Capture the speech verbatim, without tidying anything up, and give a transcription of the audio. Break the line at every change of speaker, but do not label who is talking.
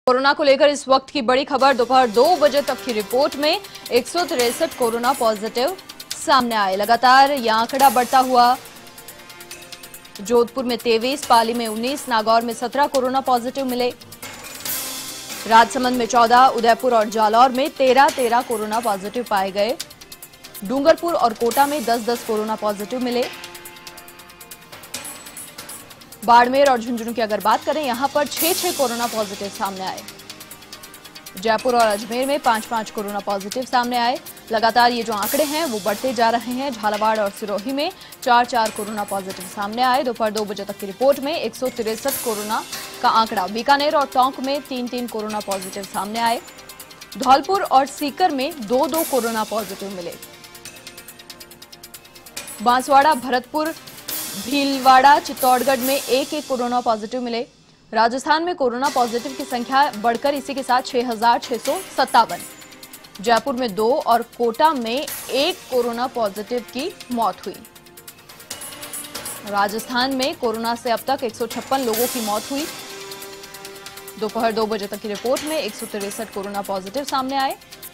Corona को लेकर इस वक्त की बड़ी खबर। दोपहर दो बजे तक की रिपोर्ट में एक सौ तिरसठ कोरोना पॉजिटिव सामने आए। लगातार यह आंकड़ा बढ़ता हुआ। जोधपुर में तेईस, पाली में उन्नीस, नागौर में सत्रह कोरोना पॉजिटिव मिले। राजसमंद में चौदह, उदयपुर और जालौर में तेरह तेरह कोरोना पॉजिटिव पाए गए। डूंगरपुर और कोटा में दस दस कोरोना पॉजिटिव मिले। बाड़मेर और झुंझुनू की अगर बात करें, यहां पर छह छह कोरोना पॉजिटिव सामने आए। जयपुर और अजमेर में पांच पांच कोरोना पॉजिटिव सामने आए। लगातार ये जो आंकड़े हैं वो बढ़ते जा रहे हैं। झालावाड़ और सिरोही में चार चार कोरोना पॉजिटिव सामने आए। दोपहर दो बजे तक की रिपोर्ट में एक सौ तिरसठ कोरोना का आंकड़ा। बीकानेर और टोंक में तीन तीन कोरोना पॉजिटिव सामने आए। धौलपुर और सीकर में दो दो कोरोना पॉजिटिव मिले। बांसवाड़ा, भरतपुर, भीलवाड़ा, चित्तौड़गढ़ में एक एक कोरोना पॉजिटिव मिले। राजस्थान में कोरोना पॉजिटिव की संख्या बढ़कर इसी के साथ छह हजार छह सौ सत्तावन। जयपुर में दो और कोटा में एक कोरोना पॉजिटिव की मौत हुई। राजस्थान में कोरोना से अब तक एक सौ छप्पन लोगों की मौत हुई। दोपहर दो बजे तक की रिपोर्ट में एक सौ तिरसठ कोरोना पॉजिटिव सामने आए।